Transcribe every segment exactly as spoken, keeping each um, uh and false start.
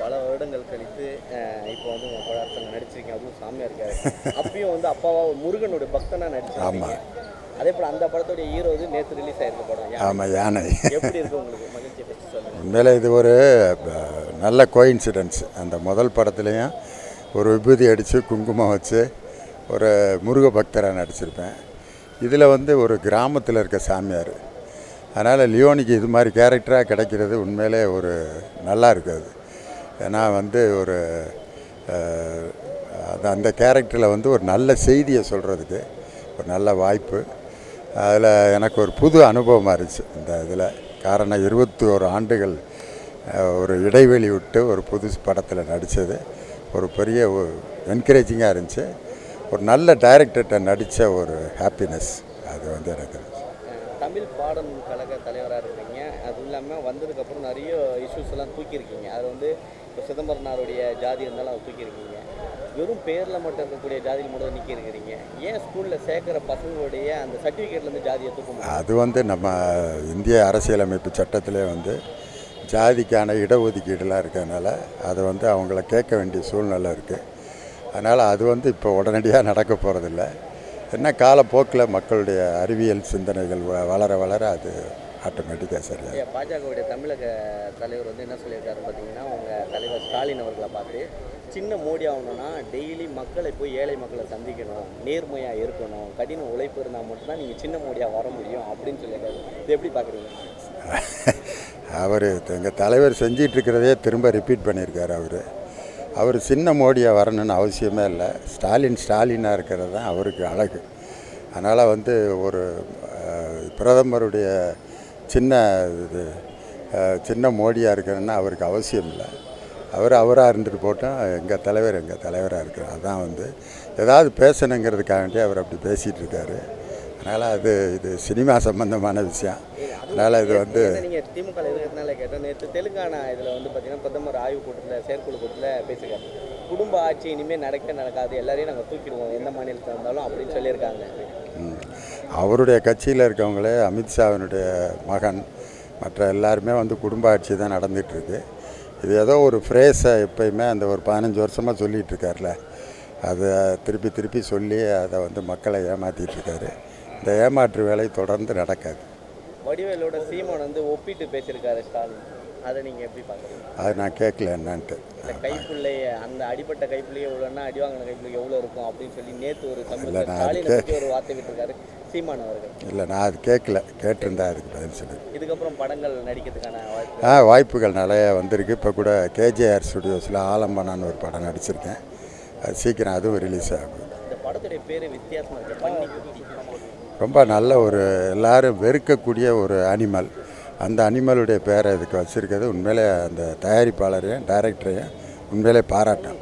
பல வருடங்கள் கழித்து இப்போ வந்து உங்கள் படத்தில் நடிச்சிருக்கீங்க, அதுவும் சாமியாக இருக்காரு. அப்பயும் வந்து அப்பாவா முருகனுடைய பக்தனாக நடிச்சிருக்கீங்க. அதே போல் அந்த படத்துடைய ஹீரோ வந்து நேற்று ரிலீஸ் ஆகிருக்க படம். ஆமாம், யானை. எப்படி இருக்குது உங்களுக்கு மகிழ்ச்சியை பற்றி சொல்லுங்கள். உண்மையிலே இது ஒரு நல்ல கோயின்சிடென்ஸ். அந்த முதல் படத்துலேயும் ஒரு விபூதி அடித்து குங்குமம் வச்சு ஒரு முருக பக்தராக நடிச்சிருப்பேன். இதில் வந்து ஒரு கிராமத்தில் இருக்க சாமியார். அதனால் லியோனிக்கு இது மாதிரி கேரக்டராக கிடைக்கிறது உண்மையிலே ஒரு நல்லா இருக்காது. ஏன்னா வந்து ஒரு அது அந்த கேரக்டரில் வந்து ஒரு நல்ல செய்தியை சொல்கிறதுக்கு ஒரு நல்ல வாய்ப்பு. அதில் எனக்கு ஒரு புது அனுபவமாக இருந்துச்சு இந்த இதில். காரணம் இருபத்தி ஒரு ஆண்டுகள் ஒரு இடைவெளி விட்டு ஒரு புது படத்தில் நடித்தது ஒரு பெரிய என்கரேஜிங்காக இருந்துச்சு. ஒரு நல்ல டைரக்டர்கிட்ட நடித்த ஒரு ஹாப்பினஸ் அது வந்து எனக்கு. தமிழ் பாடம் கழக தலைவராக இருக்கிறீங்க, அதுவும் இல்லாமல் வந்ததுக்கப்புறம் நிறைய இஷ்யூஸ் எல்லாம் தூக்கியிருக்கீங்க. அது வந்து இப்போ சிதம்பரனாருடைய ஜாதி இருந்தாலும் அதை தூக்கியிருக்கீங்க. வெறும் பேரில் மட்டும் இருக்கக்கூடிய ஜாதியில் மட்டும் நிற்க இருக்கிறீங்க. ஏன் ஸ்கூலில் சேர்க்குற பசங்களுடைய அந்த சர்டிஃபிகேட்லேருந்து ஜாதியை தூக்க? அது வந்து நம்ம இந்திய அரசியலமைப்பு சட்டத்திலே வந்து ஜாதிக்கான இடஒதுக்கீடுலாம் இருக்கிறதுனால அதை வந்து அவங்கள கேட்க வேண்டிய சூழ்நிலை இருக்குது. அதனால் அது வந்து இப்போ உடனடியாக நடக்க போகிறதில்ல. என்ன காலப்போக்கில் மக்களுடைய அறிவியல் சிந்தனைகள் வளர வளர அது ஆட்டோமேட்டிக்காக சரியாக. பாஜகவுடைய தமிழக தலைவர் வந்து என்ன சொல்லியிருக்காரு பார்த்தீங்கன்னா, உங்கள் தலைவர் ஸ்டாலின் அவர்களை பார்த்து சின்ன மோடி ஆகணும்னா டெய்லி மக்களை போய் ஏழை மக்களை சந்திக்கணும், நேர்மையாக இருக்கணும், கடின உழைப்பு இருந்தால் மட்டும்தான் நீங்கள் சின்ன மோடியாக வர முடியும் அப்படின்னு சொல்லியிருக்காரு. இது எப்படி பார்க்குறீங்க? அவர் எங்கள் தலைவர் செஞ்சிட்ருக்கிறதே திரும்ப ரிப்பீட் பண்ணியிருக்காரு. அவர் அவர் சின்ன மோடியாக வரணும்னு அவசியமே இல்லை. ஸ்டாலின் ஸ்டாலினாக இருக்கிறது தான் அவருக்கு அழகு. அதனால் வந்து ஒரு பிரதமருடைய சின்ன இது சின்ன மோடியாக இருக்கிறன்னா அவருக்கு அவசியம் இல்லை. அவர் அவராக இருந்துட்டு போட்டோம். எங்கள் தலைவர் எங்கள் தலைவராக இருக்கிறார். அதான் வந்து ஏதாவது பேசணுங்கிறதுக்காண்டி அவர் அப்படி பேசிகிட்டு இருக்காரு. அதனால் அது இது சினிமா சம்பந்தமான விஷயம். அதனால் இது வந்து நீங்கள் திமுக இருக்கிறதுனால கேட்டேன். நேற்று தெலுங்கானா இதில் வந்து பார்த்தீங்கன்னா பிரதமர் ஆய்வு கூட்டத்தில் செயற்குழு கூட்டத்தில் பேசியிருக்காரு. குடும்ப ஆட்சி இனிமேல் நடக்க நடக்காது, எல்லாரையும் நாங்கள் தூக்கிடுவோம் எந்த மாநிலத்தில் இருந்தாலும் அப்படின்னு சொல்லியிருக்காங்க. அவருடைய கட்சியில் இருக்கவங்களே அமித்ஷாவினுடைய மகன் மற்ற எல்லாருமே வந்து குடும்ப ஆட்சி தான் நடந்துகிட்ருக்கு. இது ஏதோ ஒரு ஃப்ரேஸை எப்பயுமே அந்த ஒரு பதினஞ்சு வருஷமாக சொல்லிகிட்டு இருக்கார்ல, அதை திருப்பி திருப்பி சொல்லி அதை வந்து மக்களை ஏமாற்றிட்டுருக்காரு. இந்த ஏமாற்று வேலை தொடர்ந்து நடக்காது. வடிவேலோட சீமான் வந்து ஒப்பிட்டு பேசியிருக்காரு ஸ்டாலின், அதை நீங்கள் எப்படி பார்க்குறீங்க? அது நான் கேட்கல என்னான்ட்டு. இந்த கைப்புள்ளையே அந்த அடிப்பட்ட கைப்புள்ளையே எவ்வளோன்னா அடி வாங்கின கைப்புள்ளையே எவ்வளோ இருக்கும் அப்படின்னு சொல்லி நேற்று ஒரு தமிழ் ஸ்டாலினை பற்றி ஒரு வார்த்தை விட்டுருக்காரு சீமான் அவர்கள். இல்லை, நான் அது கேட்கல. கேட்டிருந்தா அதுக்கு பதில் சொல்லு. இதுக்கப்புறம் படங்கள் நடிக்கிறதுக்கான வாய்ப்பு ஆ வாய்ப்புகள் நிறைய வந்திருக்கு. இப்போ கூட கேஜேஆர் ஸ்டுடியோஸில் ஆலம்பனான்னு ஒரு படம் நடிச்சிருக்கேன். அது சீக்கிரம் அதுவும் ரிலீஸ் ஆகும். இந்த படத்துடைய பேர் வித்தியாசமாக இருக்குது, பன்னிக்குட்டி. ரொம்ப நல்ல ஒரு எல்லாரும் வெறுக்கக்கூடிய ஒரு அனிமல். அந்த அனிமலுடைய பேரை இதுக்கு வச்சுருக்கிறது உண்மையிலே அந்த தயாரிப்பாளரையும் டைரக்டரையும் உண்மையிலே பாராட்டம்.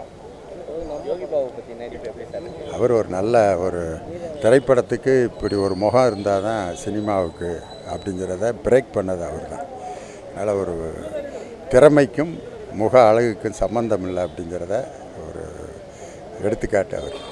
அவர் ஒரு நல்ல ஒரு திரைப்படத்துக்கு இப்படி ஒரு முகம் இருந்தால் தான் சினிமாவுக்கு அப்படிங்கிறத பிரேக் பண்ணது அவர் தான். அதனால் ஒரு திறமைக்கும் முக அழகுக்கும் சம்பந்தம் இல்லை அப்படிங்கிறத ஒரு எடுத்துக்காட்டு அவர்.